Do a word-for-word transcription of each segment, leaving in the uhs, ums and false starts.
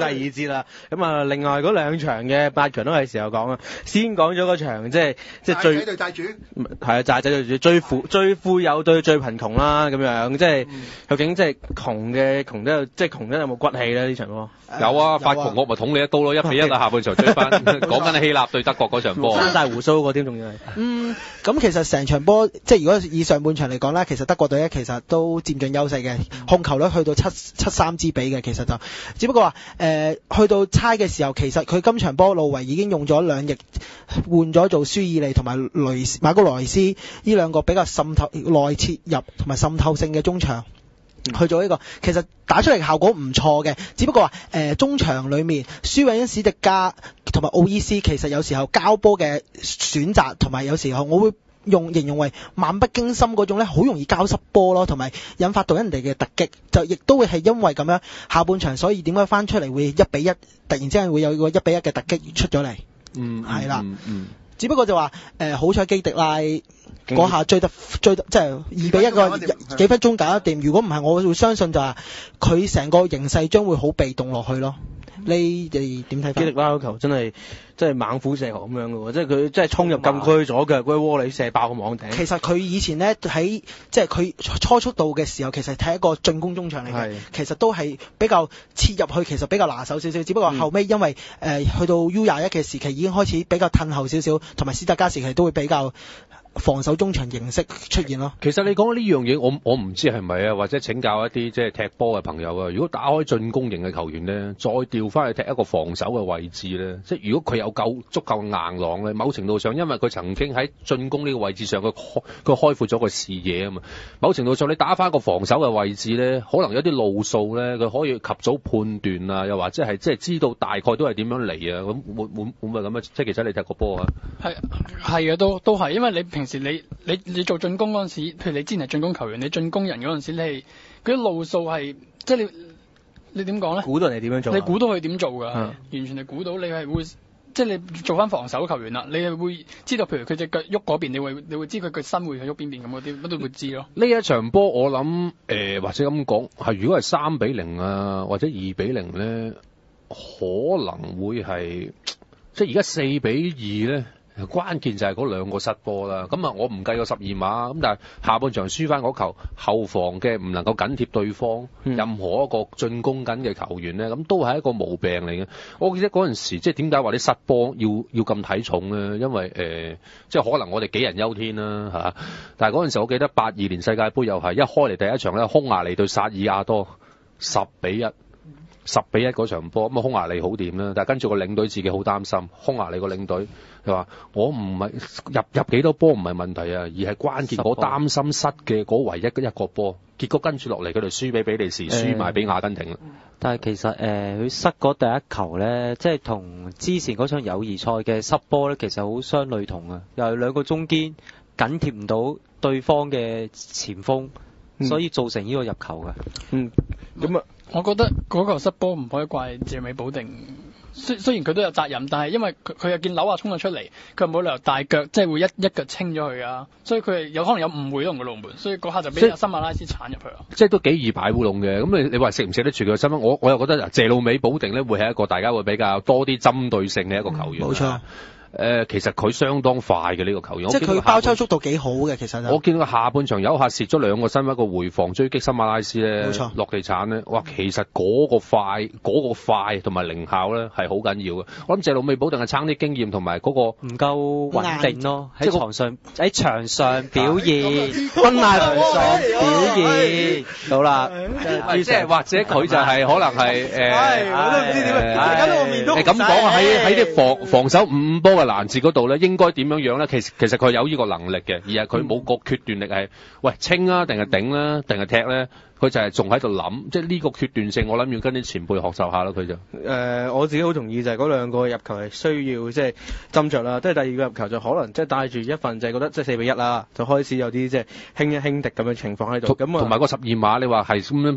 第二節啦。咁啊，另外嗰兩場嘅八強都係時候講啦。先講咗嗰場即係即係最債仔對債主， 係啊，債仔對住最富最富有對最貧窮啦，咁樣即係、嗯、究竟即係窮嘅窮得有即係窮得有冇骨氣咧？呢場波有啊，發窮我咪捅你一刀咯，一比一啊，下半場追翻。講緊希臘對德國嗰場波， 生晒鬍鬚嗰啲仲要係。 嗯，咁其實成場波即係如果以上半場嚟講咧，其實德國隊咧其實都佔盡優勢嘅，控球率去到七七三之比嘅，其實就只不過話誒、呃、去到猜嘅時候，其實佢今場波路維已經用咗兩翼換咗做舒爾利同埋雷馬高羅雷斯呢兩個比較滲透內切入同埋滲透性嘅中場。去做呢、這個，其實打出嚟嘅效果唔錯嘅，只不過話誒、呃、中場裏面舒維恩史迪加同埋奧伊斯其實有時候交波嘅選擇同埋有時候我會用形容為漫不經心嗰種咧，好容易交失波咯，同埋引發到人哋嘅突擊，就亦都會係因為咁樣下半場，所以點解翻出嚟會一比一，突然之間會有個一比一嘅突擊出咗嚟， 嗯， 係啦， 嗯嗯， 只不過就話誒、呃、好彩基迪拉嗰下追得追得即係二比一個幾分鐘搞得掂，如果唔係我會相信就係佢成個形勢將會好被動落去咯。你哋點睇法？ 基迪拉嗰球真係真係猛虎射球咁樣嘅喎，即係佢真係衝入禁區左腳嗰啲窩裏射爆個網頂。 其實佢以前咧喺即係佢初出道嘅時候，其實睇一個進攻中場嚟嘅，其實都係比較切入去，其實比較拿手少少。只不過後尾因為誒、呃、去到 U 廿一嘅時期已經開始比較褪後少少，同埋斯特加時期都會比較防守中場形式出現咯。 其實你講呢樣嘢，我我唔知係咪啊，或者請教一啲即係踢波嘅朋友啊。如果打開進攻型嘅球員咧，再調翻去踢一個防守嘅位置咧，即係如果佢有夠足夠硬朗咧，某程度上因為佢曾經喺進攻呢個位置上，佢開佢開闊咗個視野啊嘛。某程度上你打翻一個防守嘅位置咧，可能有啲路數咧，佢可以及早判斷啊，又或者係即係知道大概都係點樣嚟啊。咁會會會唔會咁啊？即係其實你踢過波啊？ 係係嘅，都都係，因為你平時你你你做進攻嗰陣時，譬如你之前係進攻球員，你進攻人嗰陣時，你係嗰啲路數係即係你你點講咧？ 估到人哋點樣做？ 你估到佢點做㗎？ 嗯、 完全係估到你係會即係你做翻防守球員啦，你係會知道，譬如佢隻腳喐嗰邊，你會你會知佢個身會係喐邊邊咁嗰啲，乜都會知咯。 呢一場波我諗誒、呃，或者咁講係，如果係三比零啊，或者二比零咧，可能會係即係而家四比二咧。關鍵就係嗰兩個失波啦，咁啊我唔計個十二碼，咁但係下半場輸翻嗰球後防嘅唔能夠緊貼對方，嗯、任何一個進攻緊嘅球員咧，咁都係一個毛病嚟嘅。我記得嗰陣時即係點解話啲失波要要咁睇重咧？因為誒、呃、即係可能我哋杞人憂天啦嚇、啊，但係嗰陣時我記得八二年世界盃又係一開嚟第一場咧，匈牙利對薩爾亞多十比一。十比一嗰場波，咁啊匈牙利好掂啦，但係跟住個領隊自己好擔心，匈牙利個領隊佢話：我唔係入入幾多波唔係問題啊，而係關鍵我擔心失嘅嗰唯一一個波，結果跟住落嚟佢哋輸俾比利時，輸埋俾阿根廷啦。 但係其實誒佢、呃、失嗰第一球咧，即係同之前嗰場友誼賽嘅失波咧，其實好相類同啊，又係兩個中堅緊貼唔到對方嘅前鋒，嗯、所以造成呢個入球嘅。嗯， 咁啊。我覺得嗰球失波唔可以怪謝美保定，雖雖然佢都有責任，但係因為佢佢又見紐亞衝咗出嚟，佢冇理由大腳即係會一一腳清咗佢啊，所以佢係有可能有誤會同個龍門，所以嗰下就俾阿森馬拉斯鏟入去啊。 即係都幾易擺烏龍嘅，咁你你話食唔食得住佢嘅新聞？我我又覺得謝魯美保定咧會係一個大家會比較多啲針對性嘅一個球員。冇、嗯、錯。誒、呃，其實佢相當快嘅呢、這個球員， 即係佢包抄速度幾好嘅，其實、就是。 我見到下半場有一下蝕咗兩個身位，一個回防追擊森馬拉斯咧， 冇錯， 落地鏟咧，哇！其實嗰個快，嗰、那個快同埋靈巧咧係好緊要嘅。我諗謝魯美保定係撐啲經驗同埋嗰個唔夠穩定咯，喺場上喺場上表現，崩下場上表現，好啦， 即係或者佢就係可能係誒， 我都唔知點樣，搞到我面都唔咁講喺喺啲防防守五波嘅攔截嗰度咧，應該點樣樣咧？其實其實佢有呢個能力嘅，而係佢冇個決斷力係，喂清啊，定係頂啦，定係踢咧？佢就係仲喺度諗，即係呢個決斷性，我諗要跟啲前輩學習下咯。佢就誒、 呃，我自己好同意就係嗰兩個入球係需要即係斟酌啦。即係第二個入球就可能即係帶住一份就係覺得即係四比一啦，就開始有啲即係輕一輕敵咁嘅情況喺度。咁同埋個十二碼，你話係咁樣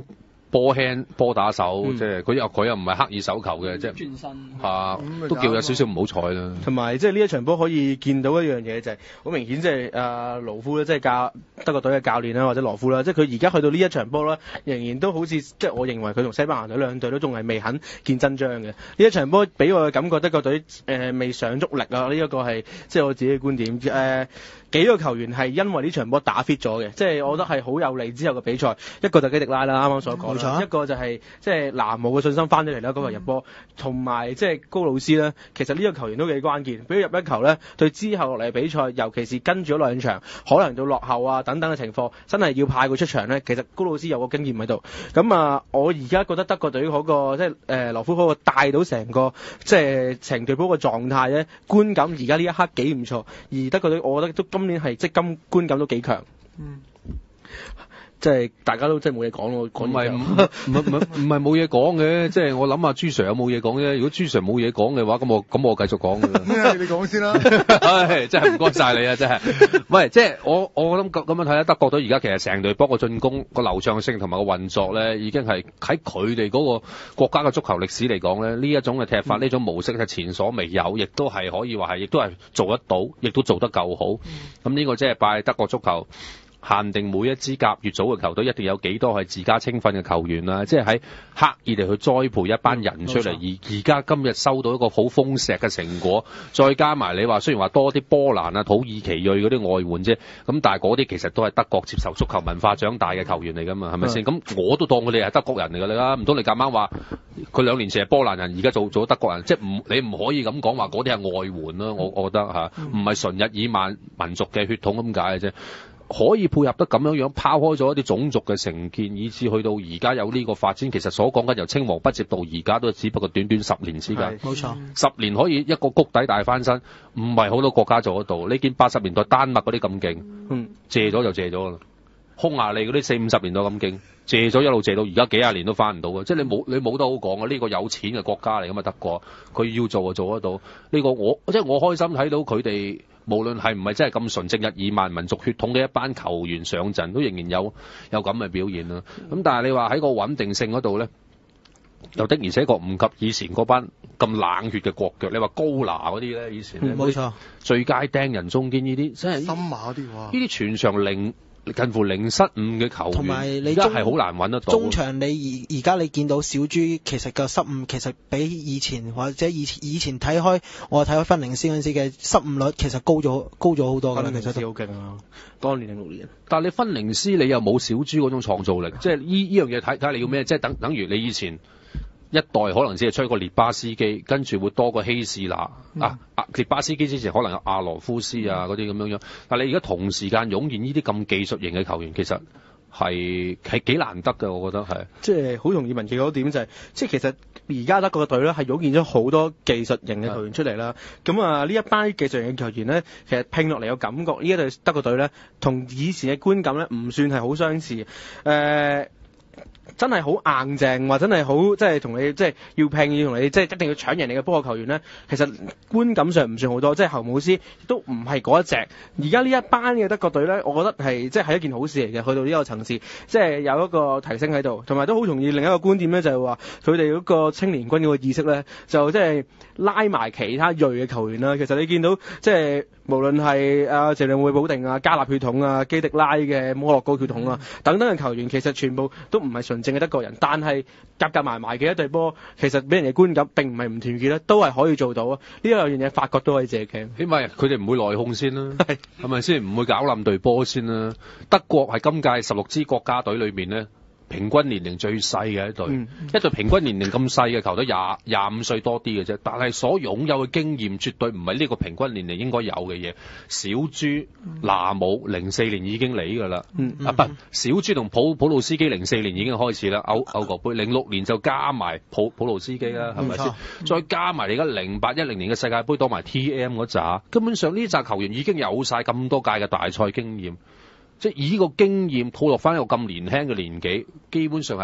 波輕波打手， 嗯即係佢又佢又唔係刻意手球嘅，即係轉身啊咁， 都叫有少少唔好彩啦。 同埋即係呢一場波可以見到一樣嘢就係、好明顯，即係阿勞夫咧，即係教德國隊嘅教練啦，或者羅夫啦，即係佢而家去到呢一場波咧，仍然都好似即係我認為佢同西班牙隊兩隊都仲係未肯見真章嘅。呢一場波俾我嘅感覺，德國隊誒、呃、未上足力啊！呢、這、一個係即係我自己嘅觀點誒。呃幾個球員係因為呢場波打 fit 咗嘅，即係我覺得係好有利之後嘅比賽。一個就基迪拉啦，啱啱所講啦， 冇錯啊一個就係即係南姆嘅信心翻咗嚟啦，嗰個入波，同埋即係高魯斯咧，其實呢個球員都幾關鍵。俾佢入一球咧，對之後落嚟嘅比賽，尤其是跟住咗兩場，可能到落後啊等等嘅情況，真係要派佢出場咧。其實高魯斯有個經驗喺度。咁啊，我而家覺得德國隊嗰、嗰個即係誒羅夫嗰個帶到成個即係成隊波嘅狀態咧，觀感而家呢一刻幾唔錯。而德國隊，我覺得都今年係即係今觀感都幾強。 嗯。 即係大家都即係冇嘢講咯，講唔係唔唔唔唔係冇嘢講嘅，即係我諗下朱 Sir 有冇嘢講啫。如果朱 Sir 冇嘢講嘅話，咁我咁我繼續講㗎啦。 咩？你講先啦。 唉，真係唔該晒你啊！真係，唔係即係我我諗咁咁樣睇啦。德國隊而家其實成隊波個進攻個流暢性同埋個運作咧，已經係喺佢哋嗰個國家嘅足球歷史嚟講咧，呢一種嘅踢法呢、嗯、種模式係前所未有，亦都係可以話係，亦都係做得到，亦都做得夠好。咁、嗯、呢個即係拜德國足球。限定每一支甲乙組嘅球隊一定有幾多係自家青訓嘅球員啦，即係喺刻意地去栽培一班人出嚟，而而家今日收到一個好豐碩嘅成果，再加埋你話雖然話多啲波蘭啊、土耳其裔嗰啲外援啫，咁但係嗰啲其實都係德國接受足球文化長大嘅球員嚟㗎嘛，係咪先？咁我都當佢哋係德國人嚟㗎啦，唔通你咁啱話佢兩年前係波蘭人，而家做做德國人，即係唔你唔可以咁講話嗰啲係外援啦，我我覺得嚇，唔係純日耳曼民族嘅血統咁解嘅啫。可以配合得咁樣樣，拋開咗一啲種族嘅成見，以至去到而家有呢個發展。其實所講緊由青黃不接到而家都只不過短短十年之間， 冇錯， 十年可以一個谷底大翻身，唔係好多國家做得到。你見八十年代丹麥嗰啲咁勁，嗯，借咗就借咗啦。匈牙利嗰啲四五十年代咁勁，借咗一路借到而家幾廿年都翻唔到嘅，即係你冇你冇得好講啊！呢個有錢嘅國家嚟㗎嘛，德國，佢要做就做得到。呢個我即係我開心睇到佢哋。無論係唔係真係咁純正日耳曼民族血統嘅一班球員上陣，都仍然有有咁嘅表現啦。咁但係你話喺個穩定性嗰度咧，又的而且確唔及以前嗰班咁冷血嘅國腳。你話高拿嗰啲咧，以前冇錯， 最佳釘人中堅呢啲，真係森馬嗰啲哇， 呢啲全場零近乎零失誤嘅球員， 同埋你而家係好難揾得到。 中場你而而家你見到小豬其實個失誤其實比以前或者以前以前睇開我睇開芬寧斯嗰陣時嘅失誤率其實高咗高咗好多㗎啦，其實都好勁啊！當年零六年， 但係你芬寧斯你又冇小豬嗰種創造力，即係呢呢樣嘢睇睇下你要咩？即係等等於你以前。一代可能只係吹個列巴斯基，跟住會多個希士拿、嗯、啊啊！列巴斯基之前可能有阿羅夫斯啊嗰啲咁樣樣，但係你而家同時間湧現呢啲咁技術型嘅球員，其實係係幾難得嘅，我覺得係。 即係好容易問嘅嗰點就係、是，即係其實而家德國嘅隊咧係湧現咗好多技術型嘅球員出嚟啦。咁啊呢一班技術型嘅球員咧，其實拼落嚟有感覺，呢一隊德國隊咧同以前嘅觀感咧唔算係好相似。誒、呃。真係好硬淨，或真係好即係同你即係要拼，要同你即係一定要搶贏你嘅波嘅球員咧，其實觀感上唔算好多。即係侯姆斯都唔係嗰一隻。而家呢一班嘅德國隊咧，我覺得係即係係一件好事嚟嘅。去到呢個層次，即係有一個提升喺度，同埋都好容易另一個觀點咧，就係話佢哋嗰個青年軍嗰個意識咧，就即係拉埋其他裔嘅球員啦。其實你見到即係無論係阿謝亮會保定啊、加納血統啊、基迪拉嘅摩洛哥血統啊等等嘅球員，其實全部都唔係純正嘅德國人，但係夾夾埋埋嘅一隊波，其實俾人嘅觀感並唔係唔團結咧，都係可以做到啊！呢兩樣嘢法國都可以借鏡， 起碼佢哋唔會內訌先啦，係咪先？唔會搞冧隊波先啦。德國係今屆十六支國家隊裏面咧，平均年齡最細嘅一隊，嗯、一隊平均年齡咁細嘅球隊廿廿五歲多啲嘅啫，但係所擁有嘅經驗絕對唔係呢個平均年齡應該有嘅嘢。小豬、拿姆零四年已經嚟㗎啦，嗯嗯、啊不，小豬同普普魯斯基零四年已經開始啦，歐歐國杯零六年就加埋普普魯斯基啦，係咪先？再加埋你而家零八一零年嘅世界盃當埋 T M 嗰扎，根本上呢扎球員已經有晒咁多屆嘅大賽經驗。即係以呢個經驗套落翻一個咁年輕嘅年紀，基本上係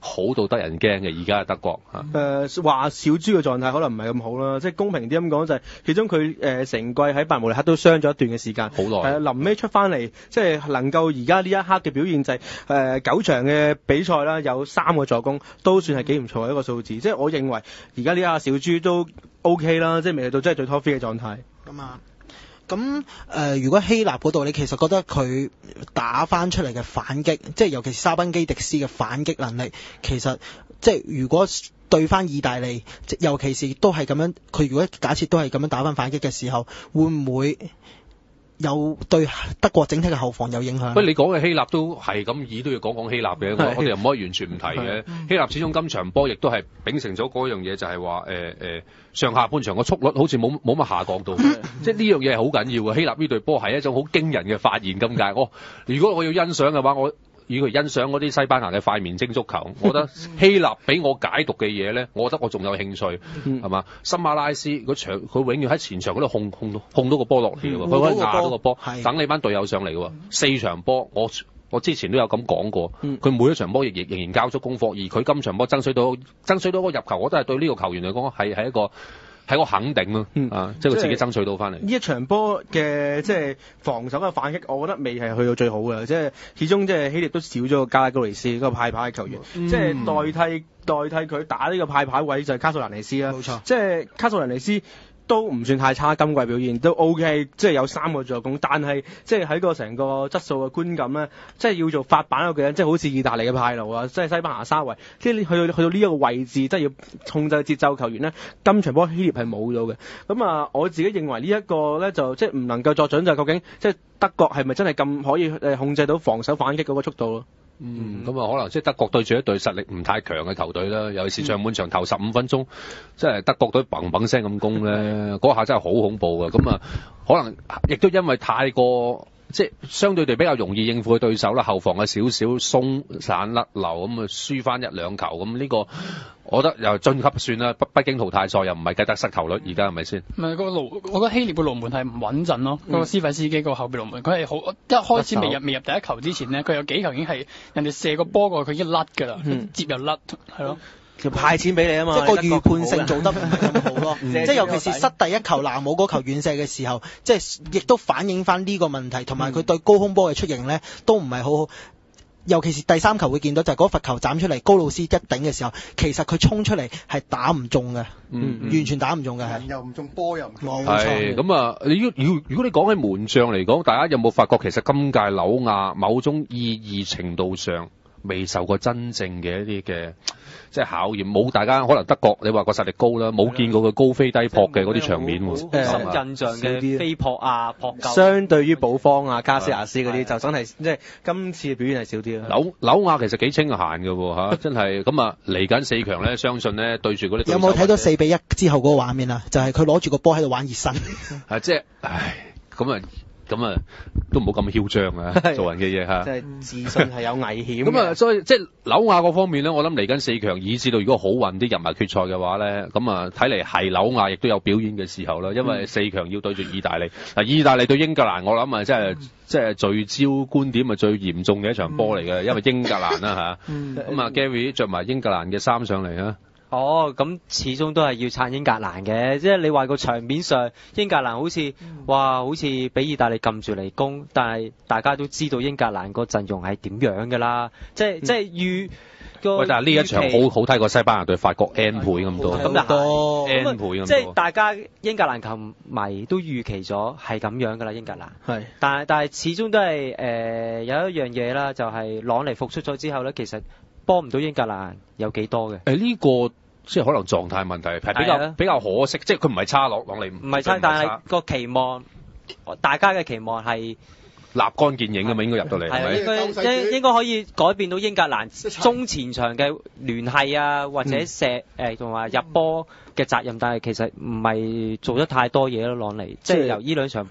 好到得人驚嘅。而家嘅德國嚇。 誒話、呃、小豬嘅狀態可能唔係咁好啦，即係公平啲咁講就係、是，其中佢誒成季喺拜仁慕尼黑都傷咗一段嘅時間， 好耐。 係啊，臨尾出翻嚟，即係能夠而家呢一刻嘅表現就係、是、誒、呃、九場嘅比賽啦，有三個助攻，都算係幾唔錯嘅一個數字。即係我認為而家呢一刻小豬都 OK 啦，即係未去到真係最 top three 嘅狀態。 咁啊。咁誒、呃，如果希臘嗰度，你其實覺得佢打翻出嚟嘅反擊，即係尤其是沙賓基迪斯嘅反擊能力，其實即係如果對翻意大利，尤其是都係咁樣，佢如果假設都係咁樣打翻反擊嘅時候，會唔會有對德國整體嘅後防有影響？ 不過你講嘅希臘都係咁以都要講講希臘嘅，我我哋又唔可以完全唔提嘅。希臘始終今場波亦都係秉承咗嗰樣嘢，就係話誒誒上下半場個速率好似冇冇乜下降到，即係呢樣嘢係好緊要嘅。希臘呢隊波係一種好驚人嘅發現咁解。我如果我要欣賞嘅話，我如果欣賞嗰啲西班牙嘅塊面精足球，我覺得希臘俾我解讀嘅嘢咧，我覺得我仲有興趣，係嘛？森馬拉斯嗰場佢永遠喺前場嗰度控控到控到個波落嚟嘅喎，佢可以壓到個波，等你班隊友上嚟嘅喎。四場波我我之前都有咁講過，佢每一場波亦亦仍然交足功課，而佢今場波爭取到爭取到個入球，我都係對呢個球員嚟講係係一個。係個肯定咯，嗯、啊，即係佢自己爭取到翻嚟。呢一場波嘅即係防守嘅反擊，我覺得未係去到最好嘅，即係始終即係希臘都少咗個加拉高尼斯嗰個派牌嘅球員，嗯、即係代替代替佢打呢個派牌位就係卡素蘭尼斯啦，冇錯，即係卡素蘭尼斯。都唔算太差，今季表現都 OK，即係有三個助攻，但係即係喺個成個質素嘅觀感咧，即係要做法版嗰個人，即係好似意大利嘅派路啊，即係西班牙沙維，即係去到去到呢一個位置，即係要控制節奏球員咧，今場波希臘係冇咗嘅。咁啊，我自己認為呢一個咧就即係唔能夠作準，就究竟即係德國係咪真係咁可以誒控制到防守反擊嗰個速度咯？ 嗯，咁啊，可能即係德國對住一隊實力唔太強嘅球隊啦，尤其是上半場頭十五分鐘，即係德國隊砰砰聲咁攻咧，嗰下真係好恐怖嘅。咁啊，可能亦都因為太過即係相對地比較容易應付嘅對手啦，後防嘅少少鬆散甩流，咁啊輸翻一兩球，咁呢個我覺得又晉級算啦，畢竟淘汰賽又唔係計得失球率，而家係咪先？ 唔係個龍，我覺得希臘嘅龍門係唔穩陣咯。嗰、嗯、個斯費斯基個後備龍門，佢係好一開始未入未入第一球之前咧，佢有幾球已經係人哋射個波過去，佢已經甩㗎啦，嗯、接又甩，係咯。 派錢俾你啊嘛， 即係個預判性做得唔係咁好咯。即係尤其是失第一球南姆嗰球遠射嘅時候，即係亦都反映翻呢個問題，同埋佢對高空波嘅出迎咧都唔係好好。尤其是第三球會見到就係嗰罰球斬出嚟，高魯斯一頂嘅時候，其實佢衝出嚟係打唔中嘅，嗯、完全打唔中嘅，係又唔中波又唔中。 係咁啊！你如果如果你講起門將嚟講，大家有冇發覺其實今屆紐亞某種意義程度上未受過真正嘅一啲嘅即係考驗，冇大家可能德國你話個實力高啦，冇見過佢高飛低撲嘅嗰啲場面喎。 深印象嘅飛撲啊撲救， 相對於保方啊加斯亞斯嗰啲就真係即係今次嘅表現係少啲啦。 紐紐亞其實幾清閒嘅喎嚇，真係咁啊！嚟緊四強咧，相信咧對住嗰啲有冇睇到四比一之後嗰個畫面啊？就係佢攞住個波喺度玩熱身。 係即係唉咁啊！咁啊，都唔好咁囂張啊！做人嘅嘢嚇， 即係自信係有危險。 咁啊，所以即係紐亞嗰方面咧，我諗嚟緊四強，以至到如果好運啲入埋決賽嘅話咧，咁啊睇嚟係紐亞亦都有表演嘅時候啦。因為四強要對住意大利，嗱、嗯、意大利對英格蘭，我諗啊，即係即係聚焦觀點啊最嚴重嘅一場波嚟嘅，嗯、因為英格蘭啦嚇。咁啊 Gary 着埋英格蘭嘅衫上嚟啊！ 哦，咁始終都係要撐英格蘭嘅，即係你話個場面上英格蘭好似，嗯、哇，好似俾意大利撳住嚟攻，但係大家都知道英格蘭個陣容係點樣㗎啦，即係、嗯、即係預個。喂，但係呢一場好好睇過西班牙對法國 N 倍咁多，咁就係 N 倍咁多。即係大家英格蘭球迷都預期咗係咁樣㗎啦，英格蘭。係。但係但係始終都係誒、呃、有一樣嘢啦，就係、是、朗尼復出咗之後咧，其實幫唔到英格蘭有幾多嘅。誒呢個。即係可能狀態問題，係比較的比較可惜。即係佢唔係差落落嚟，唔係差， 但係個期望，大家嘅期望係立竿見影咁嘛，應該入到嚟係咪？ 應該應應該可以改變到英格蘭中前場嘅聯繫啊，或者射誒同埋入波嘅責任，但係其實唔係做得太多嘢咯，朗尼。即係由呢兩場波踢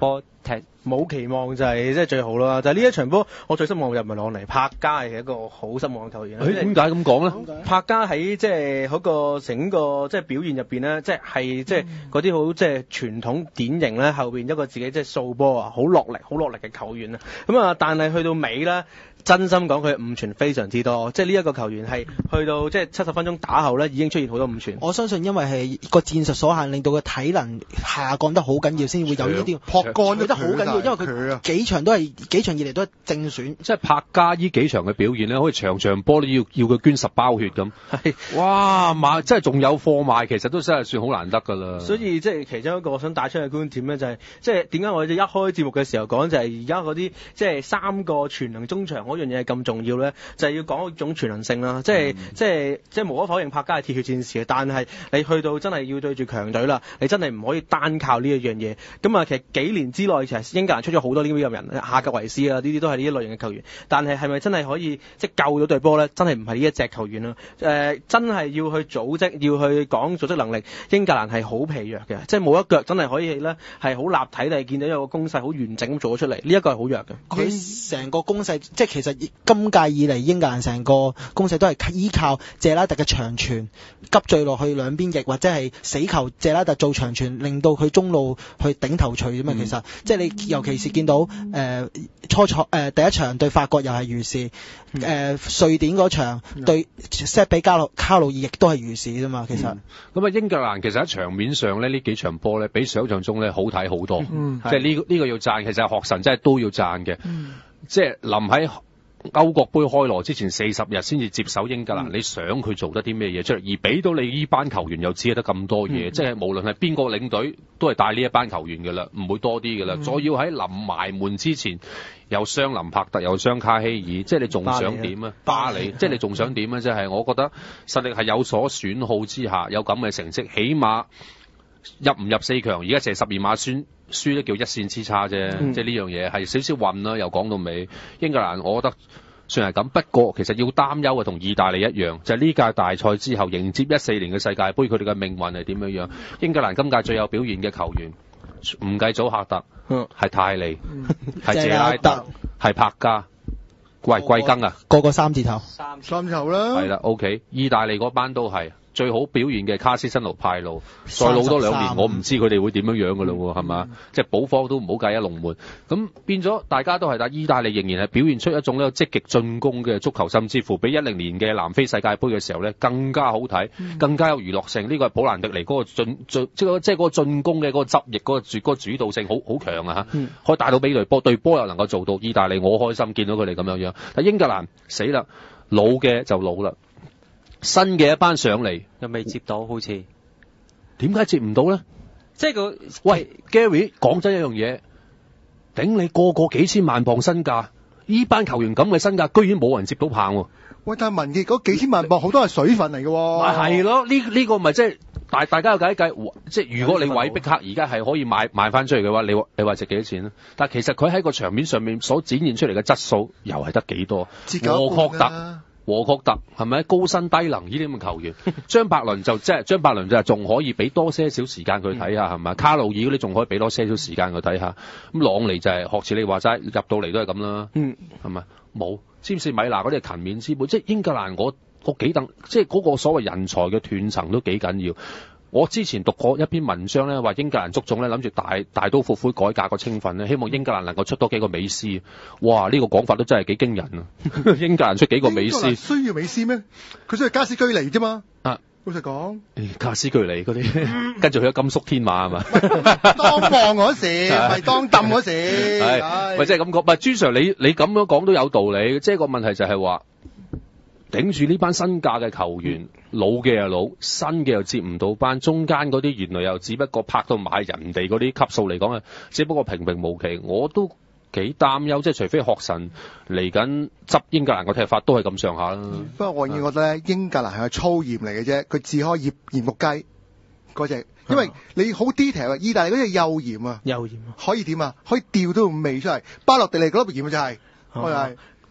踢。 冇期望就係即係最好啦。就係、是、呢一場波，我最失望就唔係朗尼，柏加係一個好失望嘅球員啦。 誒點解咁講咧？ 柏加喺即係嗰個整個即係表現入邊咧，即係係即係嗰啲好即係傳統典型咧，後邊一個自己即係掃波啊，好落力、好落力嘅球員啊。咁啊，但係去到尾咧，真心講佢誤傳非常之多。即係呢一個球員係去到即係七十分鐘打後咧，已經出現好多誤傳。 我相信因為係個戰術所限，令到個體能下降得好緊要，先會有呢啲撲幹得好緊要，因為佢幾場都係幾場以嚟都係正選。 即係柏加呢幾場嘅表現咧，好似場場波都要要佢捐十包血咁。哇！買即係仲有貨賣，其實都真係算好難得㗎啦。 所以即係其中一個我想帶出嘅觀點咧，就係即係點解我哋一開節目嘅時候講就係而家嗰啲即係三個全能中場嗰樣嘢係咁重要咧，就係、是、要講一種全能性啦。即係、嗯、即係即係無可否認，柏加係鐵血戰士嘅，但係你去到真係要對住強隊啦，你真係唔可以單靠呢一樣嘢。咁啊，其實幾年之內其實英格蘭出咗好多呢啲咁人，夏格維斯啊，呢啲都係呢一類型嘅球員。但係係咪真係可以即係救到隊波咧？真係唔係呢一隻球員啦。誒、呃，真係要去組織，要去講組織能力，英格蘭係好疲弱嘅，即係冇一腳真係可以咧係好立體地見到有個攻勢好完整咁做咗出嚟。呢、這、一個係好弱嘅。 佢成個攻勢，即係其實今屆以嚟英格蘭成個攻勢都係依靠謝拉特嘅長傳急墜落去兩邊翼，或者係死球謝拉特做長傳，令到佢中路去頂頭錘啫嘛。其實、嗯、即係你尤其是見到誒、呃、初賽誒、呃、第一場對法國又係如是，誒、呃、瑞典嗰場對塞比加路卡路爾亦都係如是啫嘛。其實咁啊、 嗯，英格蘭其實喺場面上咧呢幾場波咧比想象中咧好睇好多， 嗯、 即係呢呢個要讚，其實學神真係都要讚嘅，嗯、即係臨喺歐國杯開鑼之前四十日先至接手英格蘭，嗯、你想佢做得啲咩嘢出嚟，而俾到你呢班球員又只係得咁多嘢，嗯、即係無論係邊個領隊都係帶呢一班球員㗎啦，唔會多啲㗎啦。再、嗯、要喺臨埋門之前又傷林柏特又傷卡希爾，即係你仲想點啊？巴里，即係你仲想點啊？即係我覺得實力係有所損耗之下，有咁嘅成績，起碼入唔入四強，而家成十二碼輸輸都叫一線之差啫，嗯、即係呢樣嘢係少少運啦。又講到尾，英格蘭我覺得算係咁，不過其實要擔憂嘅同意大利一樣，就係呢屆大賽之後迎接一四年嘅世界盃，佢哋嘅命運係點樣樣？英格蘭今屆最有表現嘅球員，唔計祖克特，係、嗯、泰利，係、嗯、謝拉特，係柏加，喂貴庚啊？ 個個三字頭， 三字頭啦， 係啦 ，OK， 意大利嗰班都係。最好表現嘅卡斯辛奴派路，再老多兩年，我唔知佢哋會點樣樣噶啦喎，係嘛？嗯、即係保方都唔好計一龍門，咁變咗大家都係，但意大利仍然係表現出一種咧積極進攻嘅足球，甚至乎比一零年嘅南非世界盃嘅時候咧更加好睇，嗯、更加有娛樂性。呢、這個係普蘭迪尼嗰個進進即係即係嗰個進攻嘅嗰個執翼嗰、那個主嗰、那個、主導性好好強啊嚇，嗯、可以帶到俾隊波，對波又能夠做到。意大利我開心見到佢哋咁樣樣，但英格蘭死啦，老嘅就老啦。新嘅一班上嚟又未接到，好似點解接唔到咧？ 即係個喂 Gary 講真一樣嘢，頂你個個幾千萬磅身價，呢班球員咁嘅身價，居然冇人接到棒喎！ 喂，但係文傑嗰幾千萬磅好多係水分嚟嘅喎。 咪係咯，呢呢、呢個咪即係大大家有計一計，即係如果你韋碧克而家係可以買賣翻出嚟嘅話，你你話值幾多錢咧？但係其實佢喺個場面上面所展現出嚟嘅質素又係得幾多？沃確特。和確特係咪高薪低能呢啲咁嘅球員？張伯倫就即係張伯倫就係仲可以俾多些少時間佢睇下係咪？卡路爾嗰啲仲可以俾多些少時間佢睇下。咁朗尼就係、是、學似你話齋入到嚟都係咁啦，嗯係咪？冇詹士米拿嗰啲係勤勉之輩，即係英格蘭嗰嗰幾等，即係嗰個所謂人才嘅斷層都幾緊要。我之前讀過一篇文章咧，話英格蘭足總咧諗住大大刀闊斧改革個青訓咧，希望英格蘭能夠出多幾個美斯。哇！呢、這個講法都真係幾驚人啊！英格蘭出幾個美斯？ 需要美斯咩？佢需要加斯居尼啫嘛。啊，老實講， 加斯居尼嗰啲，跟住去咗甘肅天馬啊嘛。 當旺嗰時，咪當抌嗰時。 係，咪即係咁講？唔係朱 Sir，你你咁樣講都有道理。即係個問題就係話，頂住呢班身價嘅球員，老嘅又老，新嘅又接唔到班，中間嗰啲原來又只不過拍到買人哋嗰啲級數嚟講啊，只不過平平無奇。我都幾擔憂，即係除非學神嚟緊執英格蘭個踢法都係咁上下啦。 不過我已經覺得咧，英格蘭係個粗鹽嚟嘅啫，佢只可以鹽木雞嗰隻，因為你好 detail 啊，意大利嗰隻幼鹽啊， 幼鹽可以點啊？可以調到味出嚟。巴洛迪尼嗰粒鹽就係、是，我係、啊。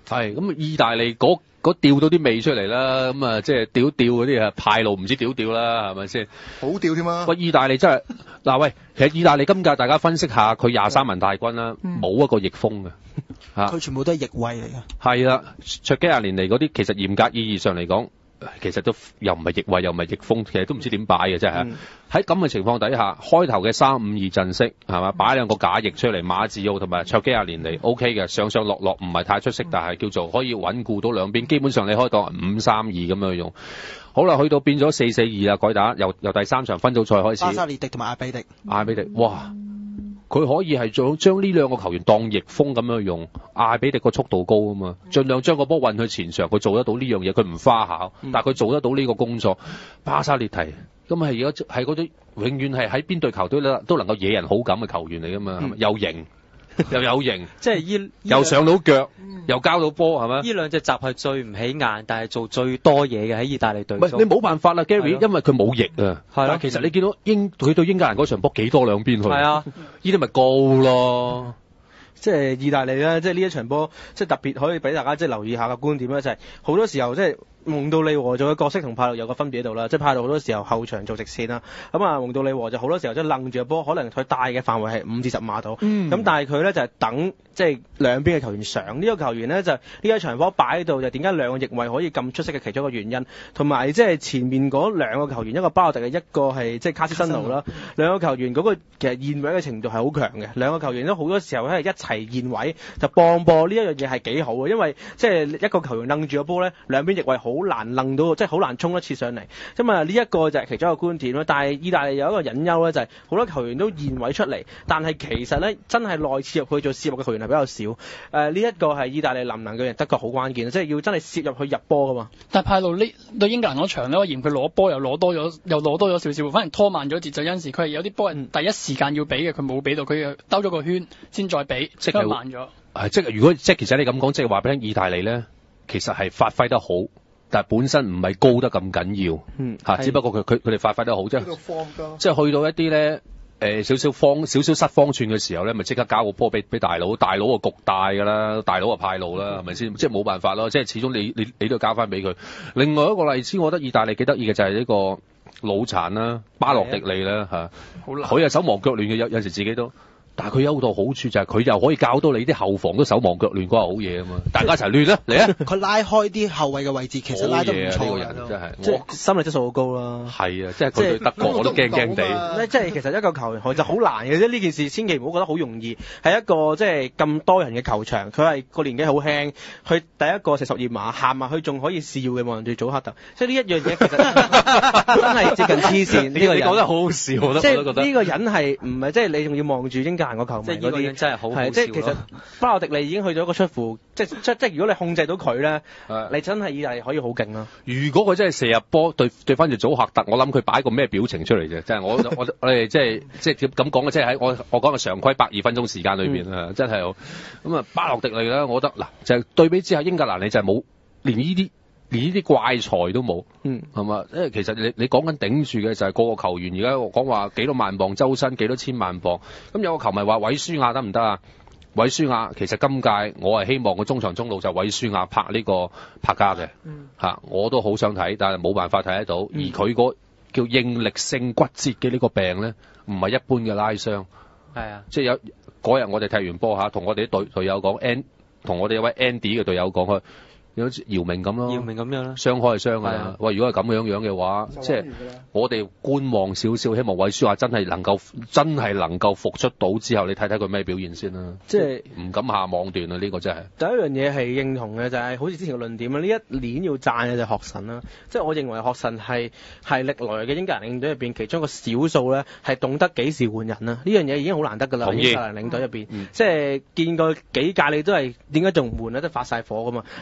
係咁，意大利嗰嗰調到啲味出嚟啦，咁啊即係屌屌嗰啲啊派路唔知屌屌啦，係咪先？ 好調添啊！ 喂，意大利真係嗱喂，其實意大利今屆大家分析下佢廿三萬大軍啦，冇、嗯、一個翼鋒嘅嚇， 佢全部都係翼位嚟嘅。 係啦，卓基亞連尼嗰啲其實嚴格意義上嚟講，其實都又唔係翼位又唔係翼鋒，其實都唔知點擺嘅啫嚇。喺咁嘅情況底下，開頭嘅三五二陣式係嘛，擺兩個假翼出嚟，馬治奧同埋卓基亞連尼 OK 嘅，上上落落唔係太出色，但係叫做可以穩固到兩邊。基本上你可以當五三二咁樣用。好啦，去到變咗四四二啦，改打由由第三場分組賽開始。 巴沙列迪同埋阿比迪。 阿比迪，哇！佢可以係將將呢兩個球員當翼鋒咁樣用。阿比迪個速度高啊嘛，盡量將個波運去前場，佢做得到呢樣嘢，佢唔花巧，但係佢做得到呢個工作。巴沙列提咁係而家係嗰種永遠係喺邊隊球隊咧都能夠惹人好感嘅球員嚟噶嘛，嗯、又型又有型， 即係依又上到腳，嗯、又交到波係咪？ 呢兩隻集係最唔起眼，但係做最多嘢嘅喺意大利隊。唔係你冇辦法啦 Gary，因為佢冇翼啊。係啦， 其實你見到英佢對英格蘭嗰場波幾多兩邊去？係啊， 呢啲咪高咯。 即係意大利咧，即係呢一場波，即係特別可以俾大家即係留意下個觀點咧，就係、是、好多時候即係蒙杜利和做嘅角色同派路有個分別喺度啦。即係派路好多時候後場做直線啦，咁啊蒙杜利和就好多時候即係愣住個波，可能佢帶嘅範圍係五至十碼度，咁、嗯、但係佢咧就係、是、等即係兩邊嘅球員上。呢、這個球員咧就呢一場波擺喺度，就點解兩個翼位可以咁出色嘅其中一個原因，同埋即係前面嗰兩個球員，一個巴洛特嘅，一個係即係卡斯辛奴啦，兩個球員嗰個其實現位嘅程度係好強嘅，兩個球員都好多時候咧一齊現位就幫波呢一樣嘢係幾好嘅，因為即係一個球員愣住個波咧，兩邊翼位好難愣到，即係好難衝一次上嚟。咁啊呢一個就係其中一個觀點啦。但係意大利有一個隱憂咧，就係、是、好多球員都現位出嚟，但係其實咧真係內切入去做切入嘅球員係比較少。誒呢一個係意大利能唔能夠贏德國好關鍵，即係要真係切入去入波噶嘛。 但係派路呢對英格蘭嗰場咧，我嫌佢攞波又攞多咗，又攞多咗少少，反而拖慢咗節奏。有陣時佢係有啲波係第一時間要俾嘅，佢冇俾到，佢兜咗個圈先再俾，即係慢咗。 係即係如果即係其實你咁講，即係話俾你聽，意大利咧其實係發揮得好，但係本身唔係高得咁緊要，嗯嚇，只不過佢佢佢哋發揮得好啫，即係去到一啲咧誒少少方少少失方寸嘅時候咧，咪即刻交個波俾俾大佬，大佬啊焗大㗎啦，大佬啊派路啦，係咪先？即係冇辦法咯，即係始終你你你都要交翻俾佢。另外一個例子，我覺得意大利幾得意嘅就係呢個腦殘啦，巴洛迪利啦嚇，佢係手忙腳亂嘅，有有時自己都。但係佢有好多好處就係佢又可以教到你啲後防都手忙腳亂，嗰個好嘢啊嘛！大家一齊亂啦，嚟啊！ 佢拉開啲後衞嘅位置，其實拉得唔錯嘅。 呢個人真係， 即係心理質素好高啦。 係啊，即係佢對德國我都驚驚地。 即係其實一個球員佢就好難嘅啫，呢件事千祈唔好覺得好容易。係一個即係咁多人嘅球場，佢係個年紀好輕，佢第一個射十二碼行埋去仲可以笑嘅，望住祖克特。即係呢一樣嘢其實真係接近黐線。呢個人講得好好笑，我都覺得。呢個人係唔係即係你仲要望住英格蘭個球迷嗰啲？ 真係好好笑， 即係其實巴洛迪利已經去咗一個出乎，即係即即係如果你控制到佢咧，你真係意大利可以好勁啦。 如果佢真係射入波對對翻住祖克特，我諗佢擺個咩表情出嚟啫？即係我我我哋即係即係咁講嘅，即係喺我我講嘅常規百二分鐘時間裏邊啊，嗯、真係好咁啊！巴洛迪利咧，我覺得嗱就係、是、對比之下，英格蘭你就係冇連呢啲。連呢啲怪才都冇，嗯，係嘛？因為其實你你講緊頂住嘅就係個個球員，而家講話幾多萬磅周薪，幾多千萬磅。咁有個球迷話韋舒亞得唔得啊？韋舒亞其實今屆我係希望個中場中路就韋舒亞拍呢個拍加嘅，嗯，嚇我都好想睇，但係冇辦法睇得到。而佢個叫應力性骨折嘅呢個病咧，唔係一般嘅拉傷，係啊，即係有嗰日我哋踢完波嚇，同我哋啲隊隊友講 N， 同我哋有位 Andy 嘅隊友講佢。好似姚明咁咯， 姚明咁樣啦， 傷開係傷㗎啦。喂，如果係咁樣樣嘅話，即係我哋觀望少少，希望韋舒亞真係能夠真係能夠復出到之後，你睇睇佢咩表現先啦。即係唔敢下網段啊！呢、這個真係第一樣嘢係認同嘅，就係、是、好似之前嘅論點啦。呢一年要讚嘅就係學神啦。即係我認為學神係係歷來嘅英格蘭領隊入邊其中一個少數咧，係懂得幾時換人啦。呢樣嘢已經好難得㗎啦。英格蘭領隊入邊，嗯、即係見過幾屆你都係點解仲唔換咧？都發晒火㗎嘛。但係佢仍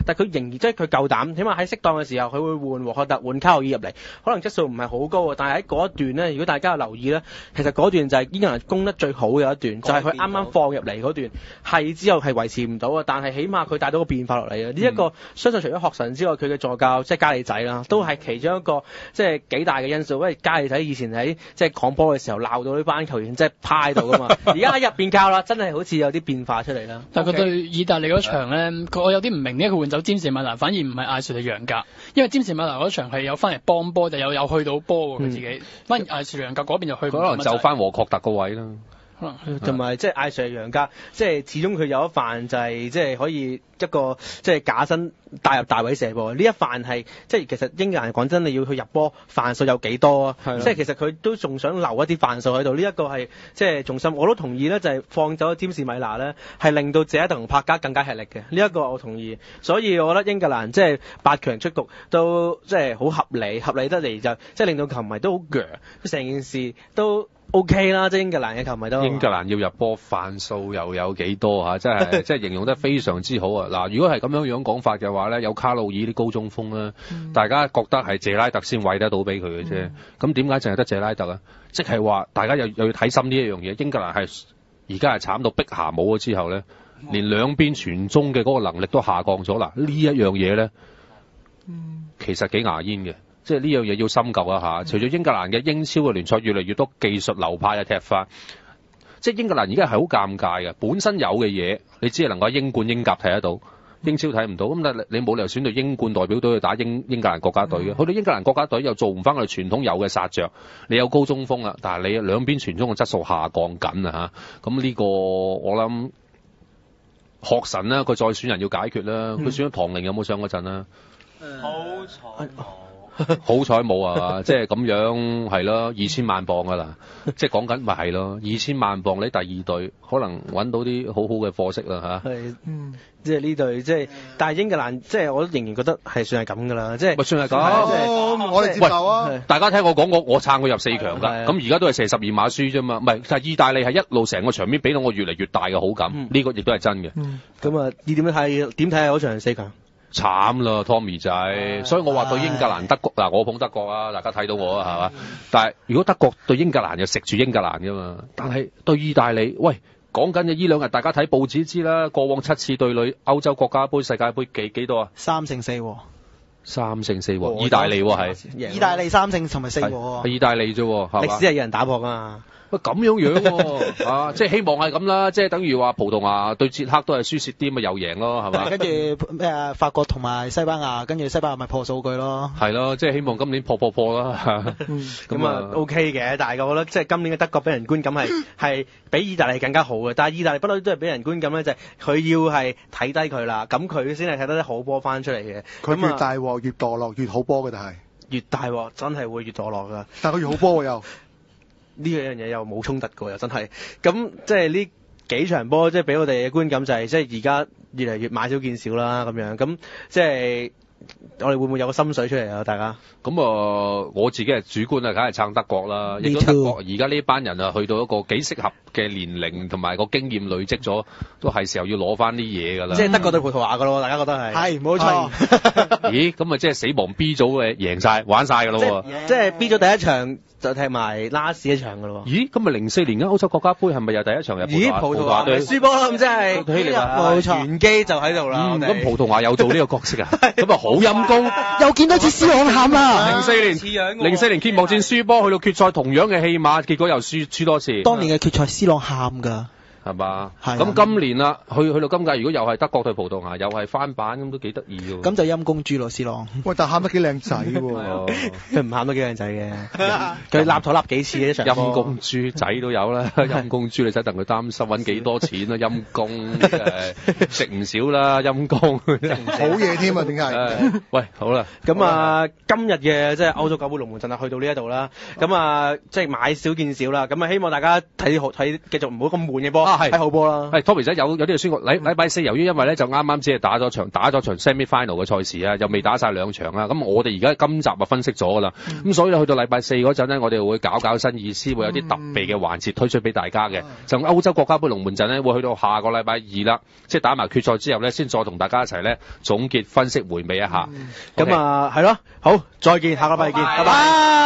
容易，即係佢夠膽，起碼喺適當嘅時候，佢會換沃克特、換卡洛爾入嚟，可能質素唔係好高啊，但係喺嗰一段咧，如果大家有留意咧，其實嗰段就係英格蘭攻得最好嘅一段，就係佢啱啱放入嚟嗰段，係之後係維持唔到啊，但係起碼佢帶到個變化落嚟啊！呢、嗯、一個相信除咗學神之外，佢嘅助教即係加利仔啦，都係其中一個即係幾大嘅因素。因為加利仔以前喺即係講波嘅時候鬧到呢班球員即係趴喺度噶嘛，而家喺入邊教啦，真係好似有啲變化出嚟啦。 但係佢對意大利嗰場咧，我有啲唔明點解佢換走詹士米拿，反而唔係艾樹利楊格，因為詹士米拿嗰場係有翻嚟幫波，就有有去到波喎佢自己，嗯、反而艾樹利楊格嗰邊就去唔到。 可能就翻和確特個位啦。 同埋即係艾瑞楊格，即係始終佢有一範就係即係可以一個即係假身帶入大位射波。呢一範係即係其實英格蘭講真，你要去入波範數有幾多啊？即係其實佢都仲想留一啲範數喺度。呢、這、一個係即係重心，我都同意咧，就係放走咗詹士米拿咧，係令到謝一特同柏加更加吃力嘅。呢、這、一個我同意，所以我覺得英格蘭即係八強出局都即係好合理，合理得嚟就即係令到球迷都好鋸，成件事都。O K 啦，即係英格蘭嘅球迷都。 英格蘭要入波範數又有幾多嚇？真係即係形容得非常之好啊！嗱，如果係咁樣樣講法嘅話咧，有卡路爾啲高中鋒咧，嗯、大家覺得係謝拉特先餵得到俾佢嘅啫。咁點解淨係得謝拉特啊？即係話大家又又要睇深呢一樣嘢。英格蘭係而家係慘到碧咸冇咗之後咧，連兩邊傳中嘅嗰個能力都下降咗。嗱，呢一樣嘢咧，其實幾牙煙嘅。即係呢樣嘢要深究一下。除咗英格蘭嘅英超嘅聯賽越嚟越多技術流派嘅踢法，即係英格蘭而家係好尷尬嘅。本身有嘅嘢，你只係能夠喺英冠、英甲睇得到，英超睇唔到。咁但係你冇理由選到英冠代表隊去打英英格蘭國家隊嘅。去到英格蘭國家隊又做唔翻佢哋傳統有嘅殺着。你有高中鋒啦，但係你兩邊傳中嘅質素下降緊啊嚇。咁呢個我諗學神啦，佢再選人要解決啦。佢、嗯、選咗唐寧有冇上嗰陣啦？ 好彩好彩冇啊！即係咁樣係咯，二千萬磅噶啦，即係講緊咪係咯，二千萬磅你第二隊可能揾到啲好好嘅貨色啦嚇。係，嗯， 即係呢隊即係，但係英格蘭即係我仍然覺得係算係咁噶啦，即係咪算係咁？ 哦，我哋接受啊！ 大家聽我講，我我撐佢入四強㗎。咁而家都係射十二碼輸啫嘛，唔係，但係意大利係一路成個場面俾到我越嚟越大嘅好感，呢、嗯、個亦都係真嘅。 咁啊、嗯，你點樣睇？點睇啊？嗰場四強？ 慘啦 Tommy 仔，唉所以我話對英格蘭德國嗱，我捧德國啊，大家睇到我啊，係嘛？但係如果德國對英格蘭又食住英格蘭噶嘛，但係對意大利，喂，講緊嘅呢兩日大家睇報紙知啦，過往七次對壘歐洲國家杯、世界杯幾幾多啊？ 三勝四和， 三勝四和，意大利係， 意大利三勝同埋四和， 係意大利啫，係歷史係有人打破噶嘛？ 喂，咁樣樣喎，啊，即係希望係咁啦，即係等於話葡萄牙對捷克都係輸蝕啲，咪又贏咯，係嘛？ 跟住咩啊？法國同埋西班牙，跟住西班牙咪破數據咯。 係咯，即係希望今年破破破啦。 咁啊 OK 嘅，但係我覺得即係今年嘅德國俾人觀感係係比意大利更加好嘅，但係意大利不嬲都係俾人觀感咧，就係佢要係睇低佢啦，咁佢先係睇得啲好波翻出嚟嘅。 佢越大鑊越墮落，越好波嘅，但係越大鑊真係會越墮落噶。 但係佢越好波又。 呢樣嘢又冇衝突過，又真係咁即係呢幾場波，即係俾我哋嘅觀感就係、是、即係而家越嚟越買少見少啦咁樣，咁即係我哋會唔會有個心水出嚟啊？大家咁啊、呃，我自己係主觀啊，梗係撐德國啦。亦都德國而家呢班人啊，去到一個幾適合嘅年齡同埋個經驗累積咗，都係時候要攞翻啲嘢㗎啦。 即係德國對葡萄牙㗎咯，大家覺得係係冇錯。 咦？咁啊，即係死亡 B 組嘅贏晒玩晒㗎咯喎！ 即係 B 組第一場。就踢埋 last 一場噶咯喎！ 咦，咁咪零四年嘅歐洲國家杯係咪又第一場入？ 咦，葡萄牙對輸波啦，咁真係冇錯，原機就喺度啦。 咁葡萄牙又做呢個角色啊？咁啊好陰功， 又見到次 C 朗喊啦！ 零四年，零四年揭幕戰輸波，去到決賽同樣嘅戲碼，結果又輸輸多次。 當年嘅決賽 C 朗喊㗎。 係嘛？咁今年啦，去去到今屆，如果又係德國對葡萄牙，又係翻版，咁都幾得意喎。 咁就陰公豬咯，C朗。 喂，但係喊得幾靚仔喎， 佢唔喊得幾靚仔嘅，佢立台立幾次嘅一場。 陰公豬仔都有啦，陰公豬你使戥佢擔心揾幾多錢啦，陰公誒食唔少啦，陰公。 好嘢添啊，點解？ 喂，好啦， 咁啊，今日嘅即係歐洲九杯龍門陣啊，去到呢一度啦。咁啊，即係買少見少啦。咁啊，希望大家睇好睇，繼續唔好咁悶嘅波。 啊係睇好波啦。 係 Tommy 仔有有啲就宣告禮禮拜四，由於因為咧就啱啱只係打咗場打咗場 semi final 嘅賽事啊，又未打晒兩場啊，咁我哋而家今集啊分析咗噶啦，咁、嗯、所以咧去到禮拜四嗰陣咧，我哋會搞搞新意思，會有啲特別嘅環節推出俾大家嘅。嗯、就歐洲國家杯龍門陣咧，會去到下個禮拜二啦，即係打埋決賽之後咧，先再同大家一齊咧總結分析回味一下。 咁、嗯 okay. 啊係咯，好，再見，下個禮拜見，拜拜。